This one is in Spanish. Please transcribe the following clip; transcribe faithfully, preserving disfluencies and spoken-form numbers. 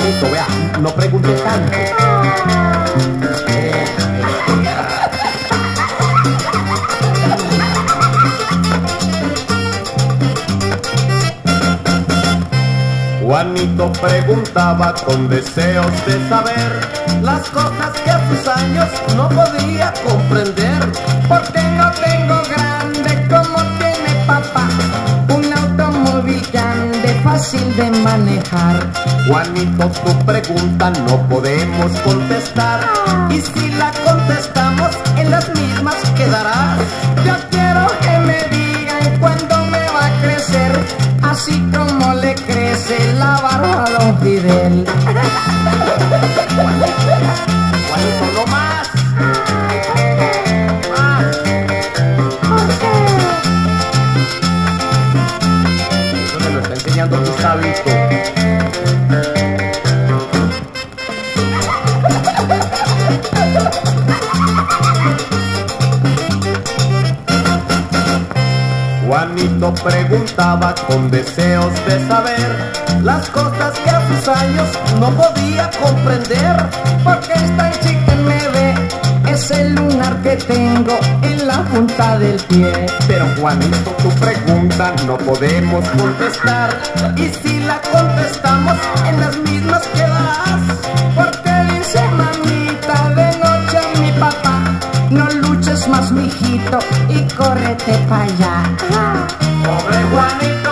Juanito, vea, no pregunte tanto. Juanito preguntaba con deseos de saber las cosas que a sus años no podía comprender. Porque no tengo grande como tiene papá, un automóvil grande, fácil de manejar. Juanito, tu pregunta no podemos contestar, y si la contestamos en las mismas quedarás. Yo quiero que me digan cuándo me va a crecer, así como le crece la barba a don Fidel. Juanito, no más. Más. Eso me lo está enseñando Gustavito. Juanito preguntaba con deseos de saber las cosas que a sus años no podía comprender. Porque esta chica me ve, es el lunar que tengo en la punta del pie. Pero Juanito, tu pregunta no podemos contestar, y si la contestamos en las mismas quedarás. Porque dice mamita de noche a mi papá, no luches más mijito y córrete pa' allá. Pobre Juanito.